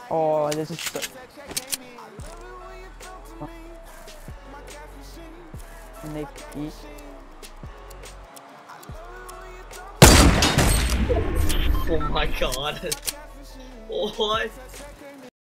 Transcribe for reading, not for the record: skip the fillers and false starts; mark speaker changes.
Speaker 1: Oh, this is so... And they eat.
Speaker 2: Oh my god. What?